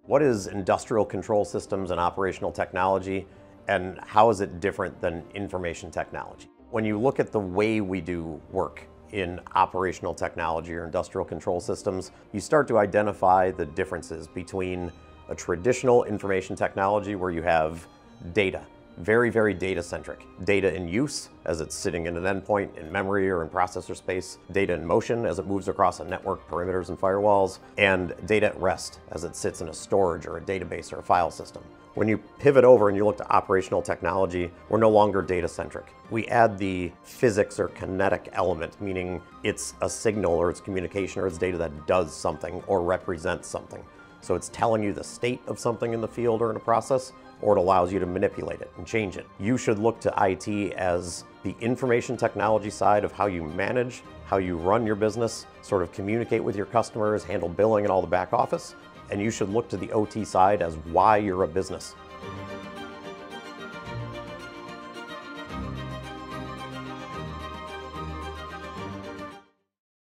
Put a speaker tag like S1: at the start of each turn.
S1: What is industrial control systems and operational technology, and how is it different than information technology? When you look at the way we do work in operational technology or industrial control systems, you start to identify the differences between a traditional information technology where you have data, very data-centric. Data in use as it's sitting in an endpoint in memory or in processor space, data in motion as it moves across a network, perimeters and firewalls, and data at rest as it sits in a storage or a database or a file system. When you pivot over and you look to operational technology, we're no longer data-centric. We add the physics or kinetic element, meaning it's a signal or it's communication or it's data that does something or represents something. So it's telling you the state of something in the field or in a process, or it allows you to manipulate it and change it. You should look to IT as the information technology side of how you manage, how you run your business, sort of communicate with your customers, handle billing and all the back office. And you should look to the OT side as why you're a business.